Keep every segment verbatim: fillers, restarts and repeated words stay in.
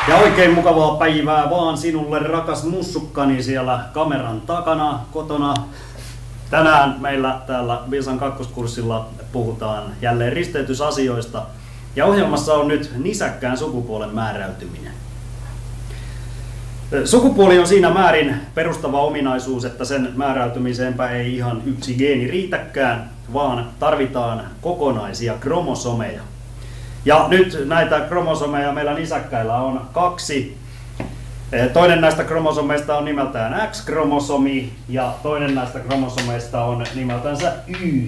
Ja oikein mukavaa päivää vaan sinulle, rakas mussukkani siellä kameran takana, kotona. Tänään meillä täällä Vilsan kakkoskurssilla puhutaan jälleen risteytysasioista. Ja ohjelmassa on nyt nisäkkään sukupuolen määräytyminen. Sukupuoli on siinä määrin perustava ominaisuus, että sen määräytymiseenpä ei ihan yksi geeni riitäkään, vaan tarvitaan kokonaisia kromosomeja. Ja nyt näitä kromosomeja meillä nisäkkäillä on kaksi. Toinen näistä kromosomeista on nimeltään X-kromosomi ja toinen näistä kromosomeista on nimeltänsä Y.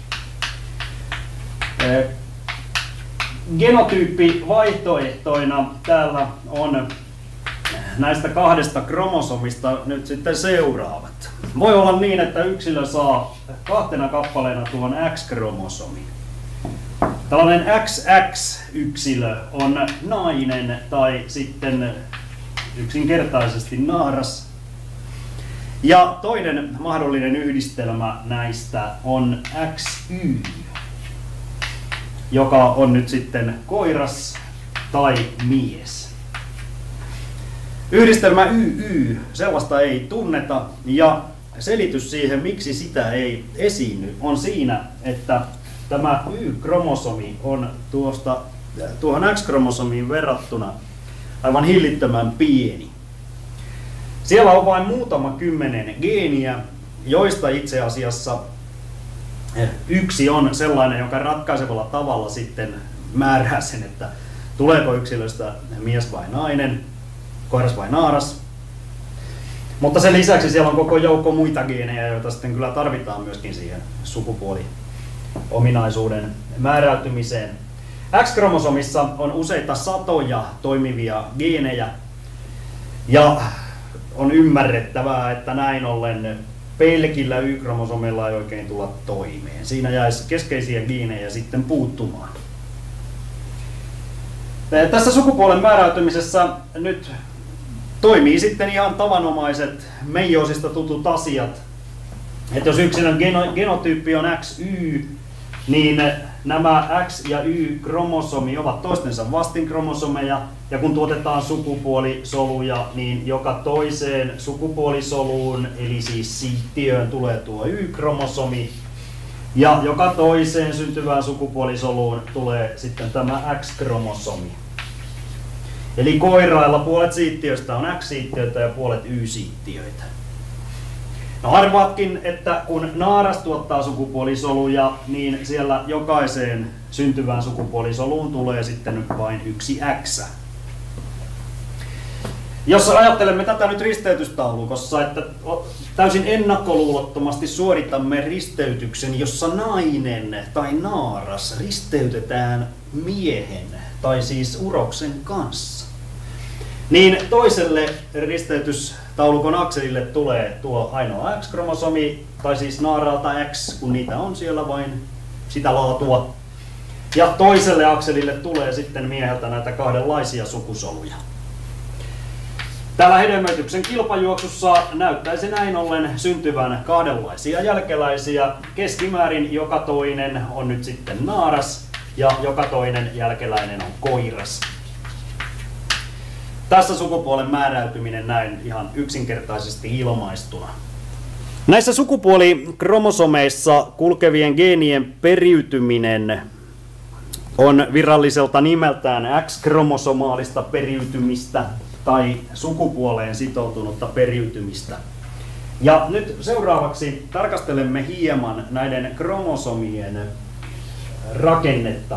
Genotyyppi vaihtoehtoina täällä on näistä kahdesta kromosomista nyt sitten seuraavat. Voi olla niin, että yksilö saa kahtena kappaleena tuon X-kromosomin. Tällainen X X-yksilö on nainen tai sitten yksinkertaisesti naaras. Ja toinen mahdollinen yhdistelmä näistä on X Y, joka on nyt sitten koiras tai mies. Yhdistelmä Y Y, sellaista ei tunneta, ja selitys siihen, miksi sitä ei esiinny, on siinä, että tämä Y-kromosomi on tuosta, tuohon X-kromosomiin verrattuna aivan hillittömän pieni. Siellä on vain muutama kymmenen geeniä, joista itse asiassa yksi on sellainen, joka ratkaisevalla tavalla sitten määrää sen, että tuleeko yksilöstä mies vai nainen, koiras vai naaras. Mutta sen lisäksi siellä on koko joukko muita geenejä, joita sitten kyllä tarvitaan myöskin siihen sukupuoliominaisuuden määräytymiseen. X-kromosomissa on useita satoja toimivia geenejä ja on ymmärrettävää, että näin ollen pelkillä Y-kromosomeilla ei oikein tulla toimeen. Siinä jäisi keskeisiä geenejä sitten puuttumaan. Tässä sukupuolen määräytymisessä nyt toimii sitten ihan tavanomaiset meijoosista tutut asiat. Että jos yksilön genotyyppi on X Y, niin nämä X- ja Y-kromosomi ovat toistensa vastinkromosomeja, ja kun tuotetaan sukupuolisoluja, niin joka toiseen sukupuolisoluun, eli siis siittiöön, tulee tuo Y-kromosomi, ja joka toiseen syntyvään sukupuolisoluun tulee sitten tämä X-kromosomi. Eli koirailla puolet siittiöistä on X-siittiöitä ja puolet Y-siittiöitä. No arvaatkin, että kun naaras tuottaa sukupuolisoluja, niin siellä jokaiseen syntyvään sukupuolisoluun tulee sitten vain yksi X. Jos ajattelemme tätä nyt risteytystaulukossa, että täysin ennakkoluulottomasti suoritamme risteytyksen, jossa nainen tai naaras risteytetään miehen tai siis uroksen kanssa, niin toiselle risteytystaulukon akselille tulee tuo ainoa X-kromosomi, tai siis naaraalta X, kun niitä on siellä vain sitä laatua. Ja toiselle akselille tulee sitten mieheltä näitä kahdenlaisia sukusoluja. Täällä hedelmöityksen kilpajuoksussa näyttäisi näin ollen syntyvän kahdenlaisia jälkeläisiä. Keskimäärin joka toinen on nyt sitten naaras ja joka toinen jälkeläinen on koiras. Tässä sukupuolen määräytyminen näin ihan yksinkertaisesti ilmaistuna. Näissä sukupuolikromosomeissa kulkevien geenien periytyminen on viralliselta nimeltään X-kromosomaalista periytymistä tai sukupuoleen sitoutunutta periytymistä. Ja nyt seuraavaksi tarkastelemme hieman näiden kromosomien rakennetta.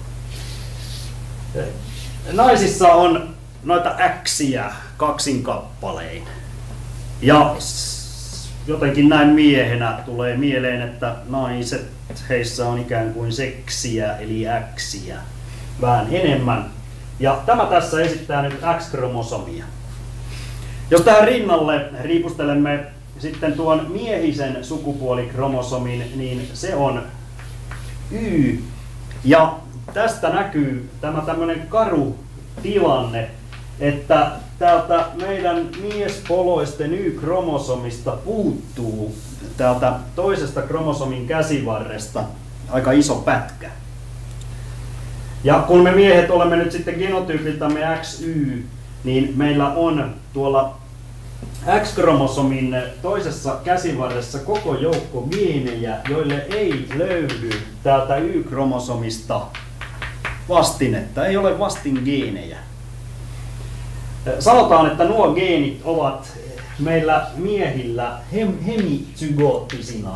Naisissa on noita X:iä kaksin kappalein. Ja jotenkin näin miehenä tulee mieleen, että naiset, heissä on ikään kuin seksiä eli X:iä vähän enemmän. Ja tämä tässä esittää nyt X-kromosomia. Jos tähän rinnalle riipustelemme sitten tuon miehisen sukupuolikromosomin, niin se on Y. Ja tästä näkyy tämä tämmöinen karu tilanne, että täältä meidän miespoloisten Y-kromosomista puuttuu täältä toisesta kromosomin käsivarresta aika iso pätkä. Ja kun me miehet olemme nyt sitten genotyypiltämme X Y, niin meillä on tuolla X-kromosomin toisessa käsivarressa koko joukko geenejä, joille ei löydy täältä Y-kromosomista vastinetta, ei ole vastingeenejä. Sanotaan, että nuo geenit ovat meillä miehillä hem hemizygoottisina.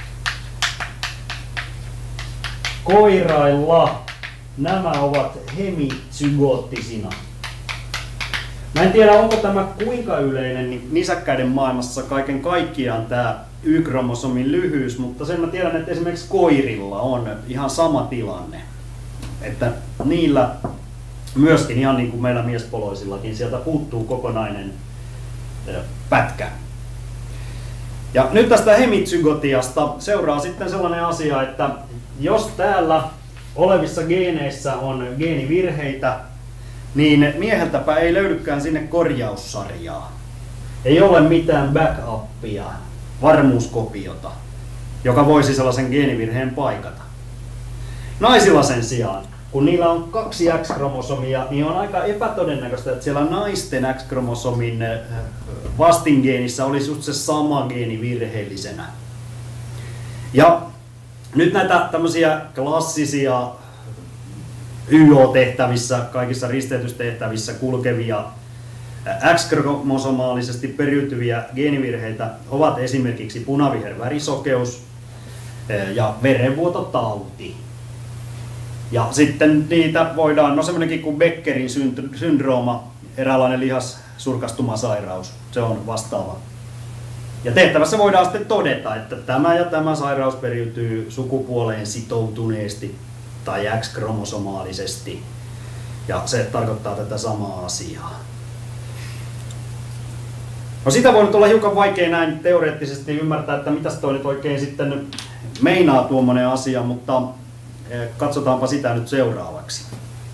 Koirailla nämä ovat hemizygoottisina. Mä en tiedä, onko tämä kuinka yleinen niin nisäkkäiden maailmassa kaiken kaikkiaan tämä Y-kromosomin lyhyys, mutta sen mä tiedän, että esimerkiksi koirilla on ihan sama tilanne. Että niillä myöskin, ihan niin kuin meillä miespoloisillakin, sieltä puuttuu kokonainen pätkä. Ja nyt tästä hemizygotiasta seuraa sitten sellainen asia, että jos täällä olevissa geeneissä on geenivirheitä, niin mieheltäpä ei löydykään sinne korjaussarjaa. Ei ole mitään backupia, varmuuskopiota, joka voisi sellaisen geenivirheen paikata. Naisilla sen sijaan, kun niillä on kaksi X-kromosomia, niin on aika epätodennäköistä, että siellä naisten X-kromosomin vastingeenissä olisi just se sama geeni virheellisenä. Ja nyt näitä tämmöisiä klassisia Y O-tehtävissä, kaikissa risteytystehtävissä kulkevia X-kromosomaalisesti periytyviä geenivirheitä ovat esimerkiksi punavihervärisokeus ja verenvuototauti. Ja sitten niitä voidaan, no semmoinenkin kuin Beckerin syndrooma, eräänlainen lihassurkastumasairaus, se on vastaava. Ja tehtävässä voidaan sitten todeta, että tämä ja tämä sairaus periytyy sukupuoleen sitoutuneesti tai X-kromosomaalisesti. Ja se tarkoittaa tätä samaa asiaa. No sitä voi nyt olla hiukan vaikea näin teoreettisesti ymmärtää, että mitäs toi nyt oikein sitten meinaa tuommoinen asia, mutta katsotaanpa sitä nyt seuraavaksi.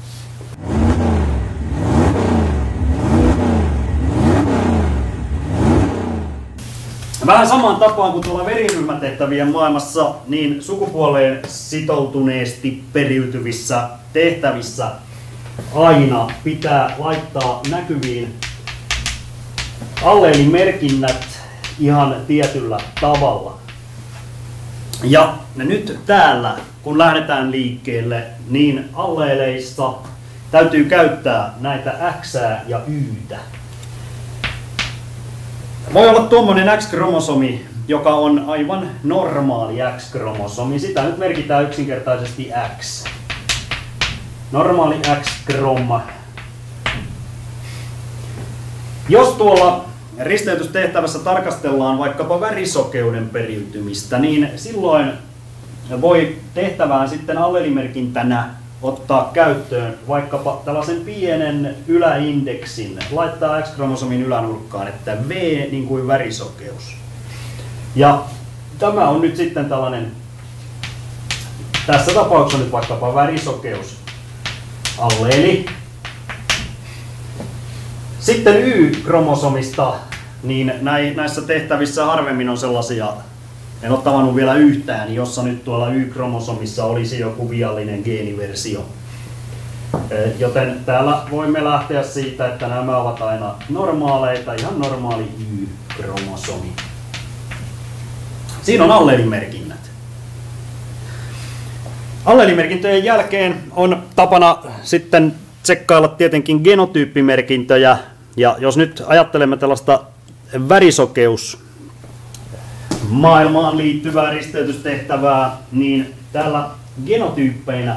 Vähän samaan tapaan kuin tuolla veriryhmätehtävien maailmassa, niin sukupuoleen sitoutuneesti periytyvissä tehtävissä aina pitää laittaa näkyviin alleelimerkinnät ihan tietyllä tavalla. Ja nyt täällä, kun lähdetään liikkeelle, niin alleeleissa täytyy käyttää näitä X ja Y:tä. Voi olla tuommoinen X-kromosomi, joka on aivan normaali X-kromosomi. Sitä nyt merkitään yksinkertaisesti X. Normaali X-kroma. Jos tuolla risteytystehtävässä tarkastellaan vaikkapa värisokeuden periytymistä, niin silloin voi tehtävään sitten alleelimerkintänä ottaa käyttöön vaikkapa tällaisen pienen yläindeksin, laittaa X-kromosomin ylänurkkaan, että V niin kuin värisokeus. Ja tämä on nyt sitten tällainen, tässä tapauksessa nyt vaikkapa värisokeus alleeli. Sitten Y-kromosomista, niin näissä tehtävissä harvemmin on sellaisia, en ole tavannut vielä yhtään, jossa nyt tuolla Y-kromosomissa olisi joku viallinen geeniversio. Joten täällä voimme lähteä siitä, että nämä ovat aina normaaleita, ihan normaali Y-kromosomi. Siinä on alleelimerkinnät. Alleelimerkintöjen jälkeen on tapana sitten tsekkailla tietenkin genotyyppimerkintöjä. Ja jos nyt ajattelemme tällaista värisokeus maailmaan liittyvää risteytystehtävää, niin täällä genotyyppeinä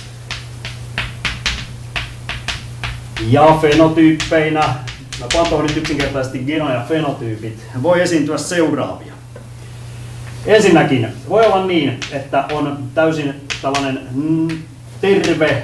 ja fenotyyppeinä, mä pantoon nyt yksinkertaisesti geno- ja fenotyypit, voi esiintyä seuraavia. Ensinnäkin voi olla niin, että on täysin tällainen terve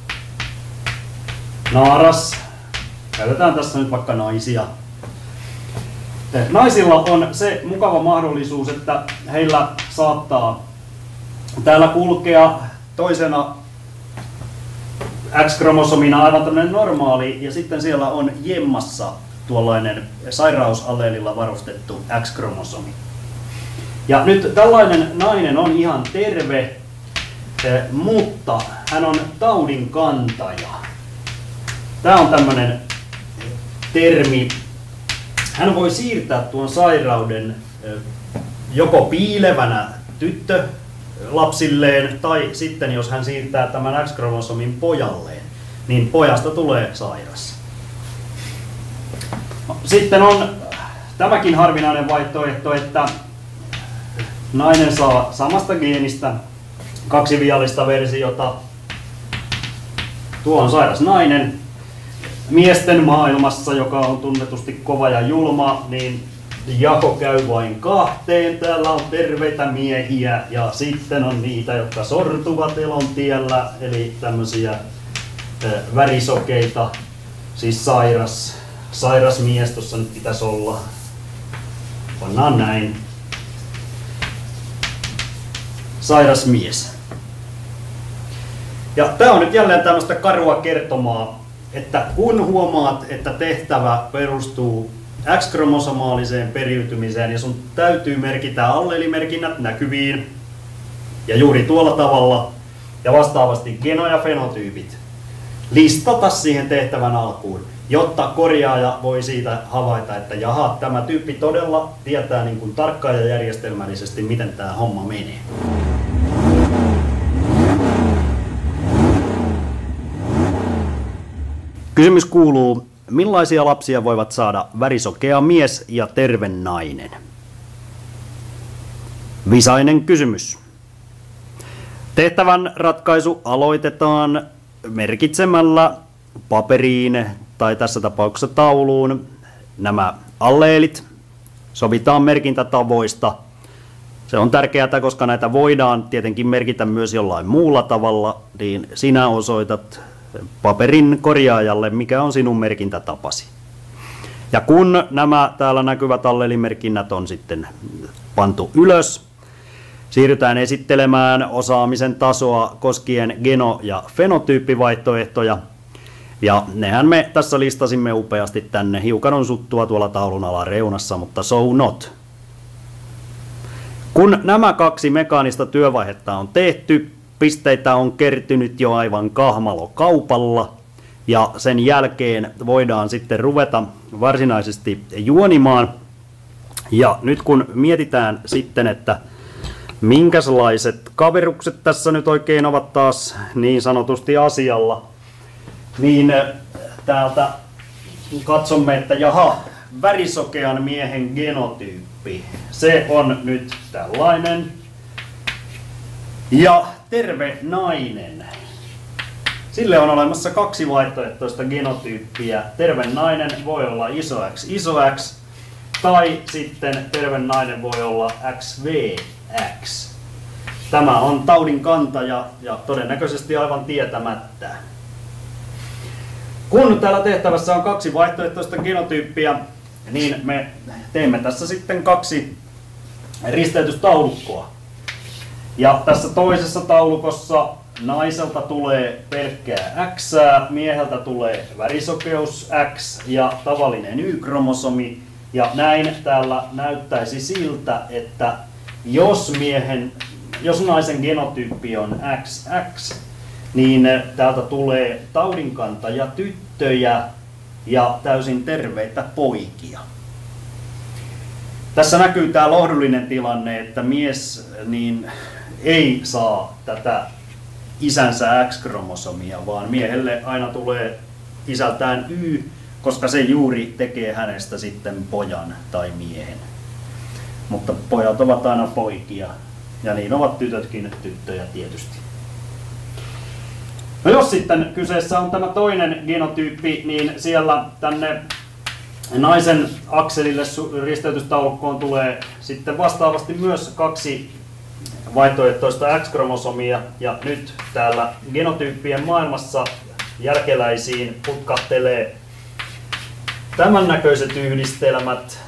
naaras, käytetään tässä nyt vaikka naisia. Naisilla on se mukava mahdollisuus, että heillä saattaa täällä kulkea toisena X-kromosomina aivan tämmöinen normaali, ja sitten siellä on jemmassa tuollainen sairausalleelilla varustettu X-kromosomi. Ja nyt tällainen nainen on ihan terve, mutta hän on taudin kantaja. Tämä on tämmöinen termi. Hän voi siirtää tuon sairauden joko piilevänä tyttölapsilleen tai sitten jos hän siirtää tämän X-kromosomin pojalleen, niin pojasta tulee sairas. Sitten on tämäkin harvinainen vaihtoehto, että nainen saa samasta geenistä kaksi viallista versiota. Tuo on sairas nainen. Miesten maailmassa, joka on tunnetusti kova ja julma, niin jako käy vain kahteen. Täällä on terveitä miehiä ja sitten on niitä, jotka sortuvat elontiellä, eli tämmöisiä värisokeita, siis sairas, sairas mies tuossa nyt pitäisi olla. Pannaan näin. Sairas mies. Ja tää on nyt jälleen tämmöistä karua kertomaa, että kun huomaat, että tehtävä perustuu X-kromosomaaliseen periytymiseen ja sun täytyy merkitä allelimerkinnät näkyviin ja juuri tuolla tavalla ja vastaavasti geno- ja fenotyypit, listata siihen tehtävän alkuun, jotta korjaaja voi siitä havaita, että jaha, tämä tyyppi todella tietää niin kuin tarkkaan ja järjestelmällisesti, miten tämä homma menee. Kysymys kuuluu, millaisia lapsia voivat saada värisokea mies ja terve nainen? Visainen kysymys. Tehtävän ratkaisu aloitetaan merkitsemällä paperiin tai tässä tapauksessa tauluun nämä alleelit. Sovitaan merkintätavoista. Se on tärkeää, koska näitä voidaan tietenkin merkitä myös jollain muulla tavalla, niin sinä osoitat paperin korjaajalle, mikä on sinun merkintätapasi. Ja kun nämä täällä näkyvät alleelimerkinnät on sitten pantu ylös, siirrytään esittelemään osaamisen tasoa koskien geno- ja fenotyyppivaihtoehtoja. Ja nehän me tässä listasimme upeasti tänne. Hiukan on suttua tuolla taulun alareunassa, mutta so not. Kun nämä kaksi mekaanista työvaihetta on tehty, pisteitä on kertynyt jo aivan kahmalokaupalla ja sen jälkeen voidaan sitten ruveta varsinaisesti juonimaan. Ja nyt kun mietitään sitten, että minkälaiset kaverukset tässä nyt oikein ovat taas niin sanotusti asialla, niin täältä katsomme, että jaha, värisokean miehen genotyyppi, se on nyt tällainen. Ja terve nainen. Sille on olemassa kaksi vaihtoehtoista genotyyppiä. Terve nainen voi olla iso X, iso X, tai sitten terve nainen voi olla X V X. Tämä on taudin kantaja ja todennäköisesti aivan tietämättä. Kun täällä tehtävässä on kaksi vaihtoehtoista genotyyppiä, niin me teemme tässä sitten kaksi risteytystaulukkoa. Ja tässä toisessa taulukossa naiselta tulee pelkkää X, mieheltä tulee värisokeus X ja tavallinen Y-kromosomi. Ja näin täällä näyttäisi siltä, että jos, miehen, jos naisen genotyyppi on X X, niin täältä tulee taudinkantaja tyttöjä ja täysin terveitä poikia. Tässä näkyy tämä lohdullinen tilanne, että mies niin ei saa tätä isänsä X-kromosomia, vaan miehelle aina tulee isältään Y, koska se juuri tekee hänestä sitten pojan tai miehen. Mutta pojat ovat aina poikia, ja niin ovat tytötkin tyttöjä tietysti. No jos sitten kyseessä on tämä toinen genotyyppi, niin siellä tänne naisen akselille risteytystaulukkoon tulee sitten vastaavasti myös kaksi vaihtoehtoista X-kromosomia, ja nyt täällä genotyyppien maailmassa jälkeläisiin putkahtelee tämän näköiset yhdistelmät.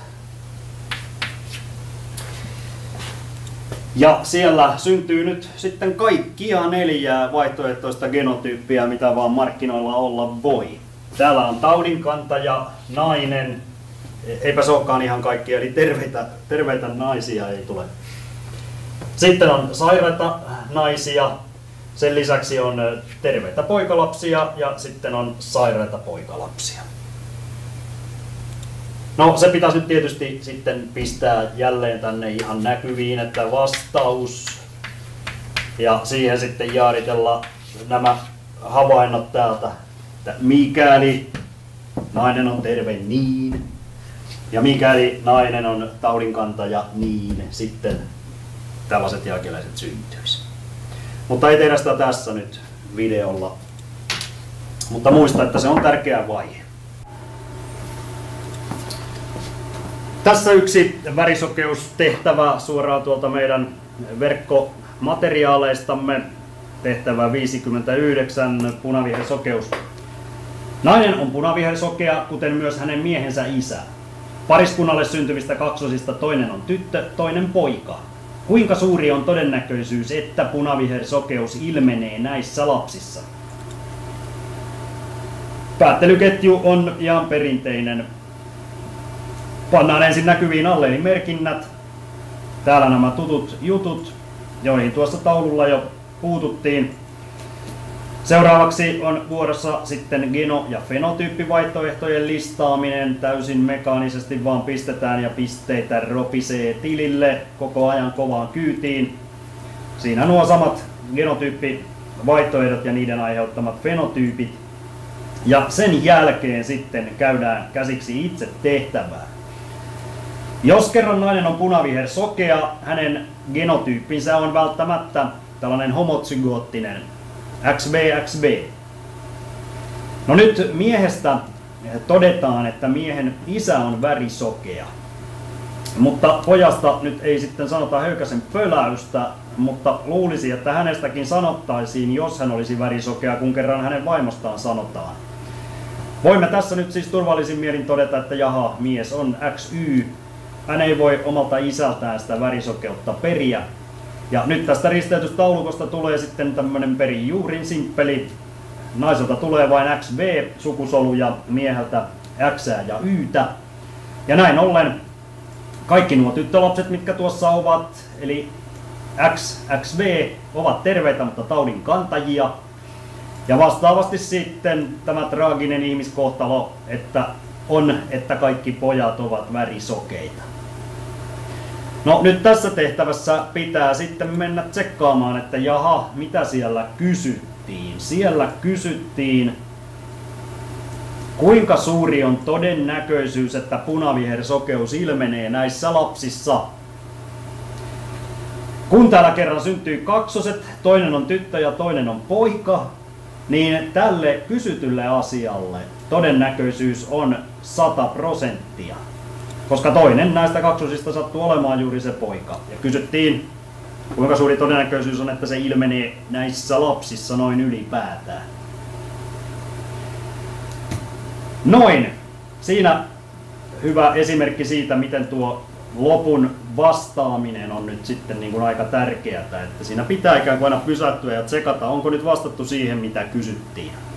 Ja siellä syntyy nyt sitten kaikkia neljää vaihtoehtoista genotyyppiä, mitä vaan markkinoilla olla voi. Täällä on taudinkantaja, nainen, eipä se olekaan ihan kaikki, eli terveitä, terveitä naisia ei tule. Sitten on sairaita naisia, sen lisäksi on terveitä poikalapsia ja sitten on sairaita poikalapsia. No se pitäisi nyt tietysti sitten pistää jälleen tänne ihan näkyviin, että vastaus. Ja siihen sitten jaaritella nämä havainnot täältä, että mikäli nainen on terve niin, ja mikäli nainen on taudinkantaja niin, sitten tällaiset jälkeläiset syntyisi. Mutta ei tehdä sitä tässä nyt videolla. Mutta muista, että se on tärkeä vaihe. Tässä yksi värisokeustehtävä suoraan tuolta meidän verkkomateriaaleistamme. Tehtävä viisikymmentäyhdeksän, punavihersokeus. Nainen on punavihersokea, kuten myös hänen miehensä isä. Pariskunnalle syntyvistä kaksosista toinen on tyttö, toinen poika. Kuinka suuri on todennäköisyys, että punavihersokeus ilmenee näissä lapsissa? Päättelyketju on ihan perinteinen. Pannaan ensin näkyviin alleelimerkinnät. Täällä nämä tutut jutut, joihin tuossa taululla jo puututtiin. Seuraavaksi on vuorossa sitten geno- ja fenotyyppivaihtoehtojen listaaminen. Täysin mekaanisesti vaan pistetään ja pisteitä ropisee tilille koko ajan kovaan kyytiin. Siinä nuo samat genotyyppivaihtoehdot ja niiden aiheuttamat fenotyypit. Ja sen jälkeen sitten käydään käsiksi itse tehtävään. Jos kerran nainen on punavihersokea, hänen genotyyppinsä on välttämättä tällainen homozygoottinen X B X B. No nyt miehestä todetaan, että miehen isä on värisokea. Mutta pojasta nyt ei sitten sanota höykäsen pöläystä, mutta luulisi, että hänestäkin sanottaisiin, jos hän olisi värisokea, kun kerran hänen vaimostaan sanotaan. Voimme tässä nyt siis turvallisin mielin todeta, että jaha, mies on X Y. Hän ei voi omalta isältään sitä värisokeutta periä. Ja nyt tästä risteytystaulukosta tulee sitten tämmönen perin juurin simppeli. Naiselta tulee vain X B-sukusolu ja mieheltä X ja Ytä. Ja näin ollen kaikki nuo tyttölapset, mitkä tuossa ovat, eli X, X B, ovat terveitä, mutta taudin kantajia. Ja vastaavasti sitten tämä traaginen ihmiskohtalo, että on, että kaikki pojat ovat värisokeita. No nyt tässä tehtävässä pitää sitten mennä tsekkaamaan, että jaha, mitä siellä kysyttiin. Siellä kysyttiin, kuinka suuri on todennäköisyys, että punavihersokeus ilmenee näissä lapsissa. Kun täällä kerran syntyy kaksoset, toinen on tyttö ja toinen on poika, niin tälle kysytylle asialle todennäköisyys on sata prosenttia. Koska toinen näistä kaksosista sattuu olemaan juuri se poika. Ja kysyttiin, kuinka suuri todennäköisyys on, että se ilmenee näissä lapsissa noin ylipäätään. Noin. Siinä hyvä esimerkki siitä, miten tuo lopun vastaaminen on nyt sitten niin kuin aika tärkeää. Että siinä pitää ikään kuin aina pysähtyä ja tsekata, onko nyt vastattu siihen, mitä kysyttiin.